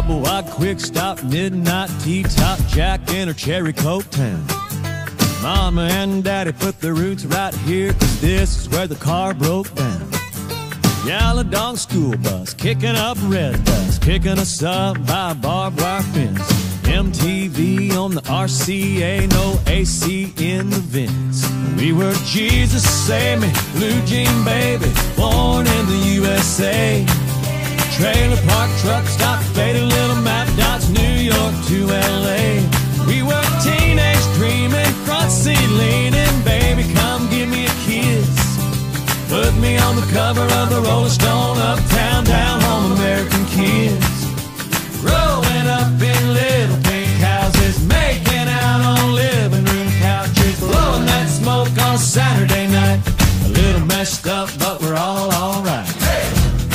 Double wide quick stop, midnight T-top, Jack in her cherry coke town. Mama and Daddy put their roots right here, 'cause this is where the car broke down. Yellow dog school bus, kicking up red dust, picking us up by a barbed wire fence. MTV on the RCA, no AC in the vents. We were Jesus Save Me, blue jean baby, born in the USA. Trailer park, truck stop, faded little map dots, New York to LA. We were teenage dreaming, front seat leaning, baby come give me a kiss. Put me on the cover of the Rolling Stone, uptown, down home, American kids. Growing up in little pink houses, making out on living room couches, blowing that smoke on Saturday night. A little messed up, but we're all alright. Hey!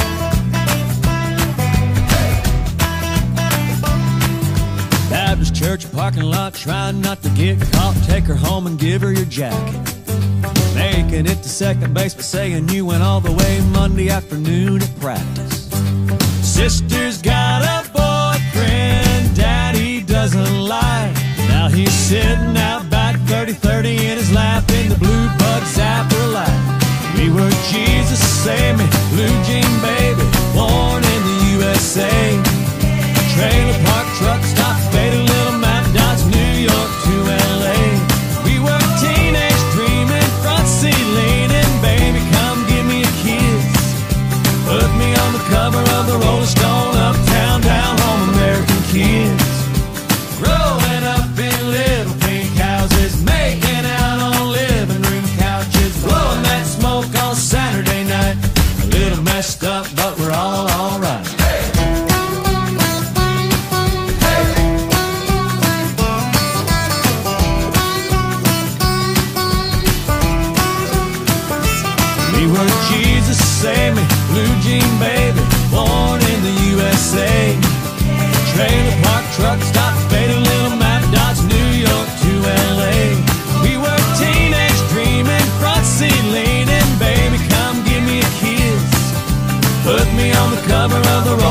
Baptist church parking lot, trying not to get caught. Take her home and give her your jacket. Making it to second base, but saying you went all the way Monday afternoon at practice. Sister's got a boyfriend Daddy doesn't like. Now he's sitting out back 30-30 in his lap in the blue bug zapper light. We were Jesus Save Me, blue jean baby, born in the USA. Trailer park, truck stop, faded little map dots, New York to LA. We were teenage dreaming, front seat leaning, baby come give me a kiss. Put me on the cover of the Rolling Stone, uptown, down home, American kids. Growing up in little pink houses, making out on living room couches, blowing that smoke on Saturday night. A little messed up, but we're all alright. We were Jesus Save Me, blue jean baby, born in the USA. Trailer park, truck stop, faded little map dots, New York to LA. We were teenage dreaming, front seat leaning, baby come give me a kiss. Put me on the cover of the